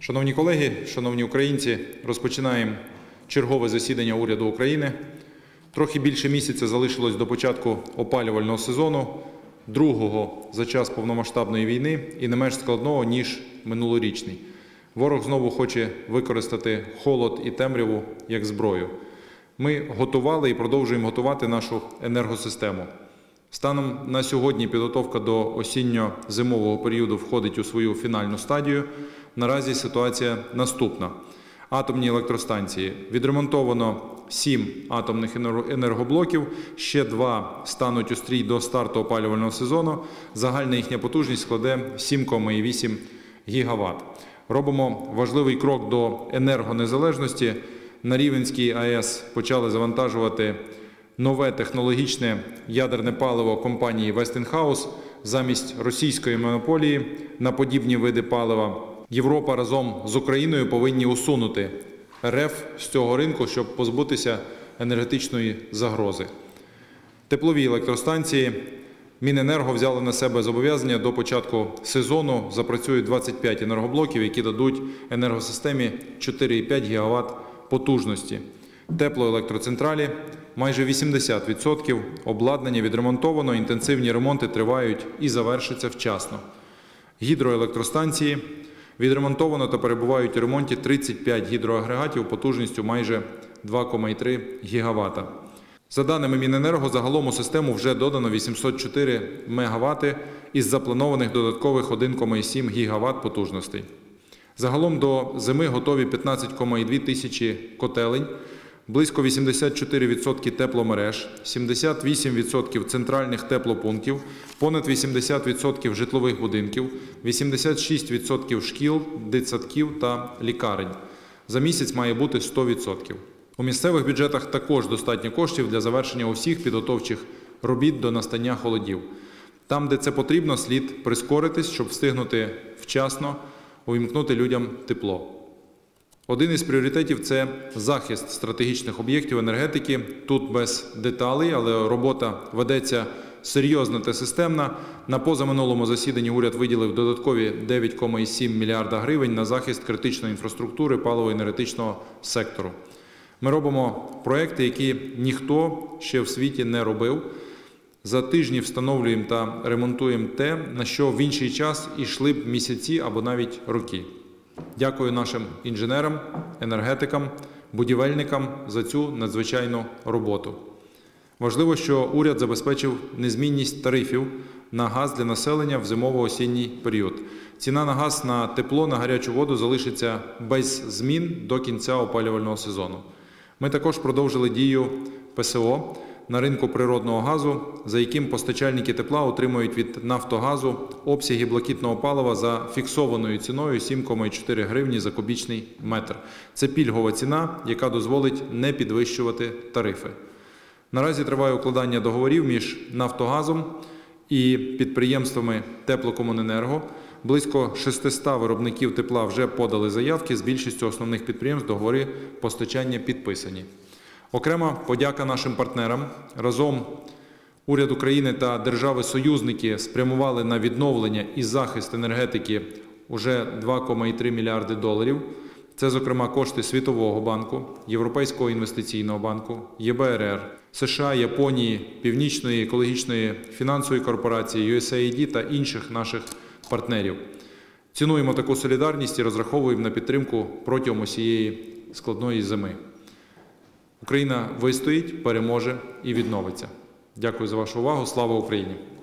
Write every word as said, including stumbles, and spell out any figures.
Шановні колеги, шановні українці, розпочинаємо чергове засідання уряду України. Трохи більше місяця залишилось до початку опалювального сезону, другого за час повномасштабної війни і не менш складного, ніж минулорічний. Ворог знову хоче використати холод і темряву як зброю. Ми готували і продовжуємо готувати нашу енергосистему. Станом на сьогодні підготовка до осінньо-зимового періоду входить у свою фінальну стадію. Наразі ситуація наступна. Атомні електростанції. Відремонтовано сім атомних енергоблоків, ще два стануть у стрій до старту опалювального сезону. Загальна їхня потужність складе сім цілих вісім гігават. Робимо важливий крок до енергонезалежності. На Рівненській АЕС почали завантажувати нове технологічне ядерне паливо компанії Westinghouse замість російської монополії на подібні види палива. Європа разом з Україною повинні усунути РФ з цього ринку, щоб позбутися енергетичної загрози. Теплові електростанції. Міненерго взяли на себе зобов'язання до початку сезону. Запрацюють двадцять п'ять енергоблоків, які дадуть енергосистемі чотири цілих п'ять гігават потужності. Теплоелектроцентралі. Майже вісімдесят відсотків обладнання відремонтовано, інтенсивні ремонти тривають і завершаться вчасно. Гідроелектростанції. Відремонтовано та перебувають у ремонті тридцять п'ять гідроагрегатів потужністю майже два цілих три гігавата. За даними Міненерго, загалом у систему вже додано вісімсот чотири мегавати із запланованих додаткових один цілих сім гігават потужностей. Загалом до зими готові п'ятнадцять цілих дві тисячі котелень, близько вісімдесят чотири відсотки тепломереж, сімдесят вісім відсотків центральних теплопунктів, понад вісімдесят відсотків житлових будинків, вісімдесят шість відсотків шкіл, дитсадків та лікарень. За місяць має бути сто відсотків. У місцевих бюджетах також достатньо коштів для завершення усіх підготовчих робіт до настання холодів. Там, де це потрібно, слід прискоритись, щоб встигнути вчасно увімкнути людям тепло. Один із пріоритетів – це захист стратегічних об'єктів енергетики. Тут без деталей, але робота ведеться серйозна та системна. На позаминулому засіданні уряд виділив додаткові дев'ять цілих сім мільярда гривень на захист критичної інфраструктури паливо-енергетичного сектору. Ми робимо проекти, які ніхто ще в світі не робив. За тижні встановлюємо та ремонтуємо те, на що в інший час йшли б місяці або навіть роки. Дякую нашим інженерам, енергетикам, будівельникам за цю надзвичайну роботу. Важливо, що уряд забезпечив незмінність тарифів на газ для населення в зимово-осінній період. Ціна на газ, на тепло, на гарячу воду залишиться без змін до кінця опалювального сезону. Ми також продовжили дію ПСО на ринку природного газу, за яким постачальники тепла отримують від «Нафтогазу» обсяги блакитного палива за фіксованою ціною сім цілих чотири гривні за кубічний метр. Це пільгова ціна, яка дозволить не підвищувати тарифи. Наразі триває укладання договорів між «Нафтогазом» і підприємствами «Теплокомуненерго». Близько шестисот виробників тепла вже подали заявки, з більшістю основних підприємств договори постачання підписані. Окрема подяка нашим партнерам. Разом уряд України та держави-союзники спрямували на відновлення і захист енергетики уже два цілих три мільярди доларів. Це, зокрема, кошти Світового банку, Європейського інвестиційного банку, ЄБРР, США, Японії, Північної екологічної фінансової корпорації, ю ес ей ай ді та інших наших партнерів. Цінуємо таку солідарність і розраховуємо на підтримку протягом усієї складної зими. Україна вистоїть, переможе і відновиться. Дякую за вашу увагу. Слава Україні!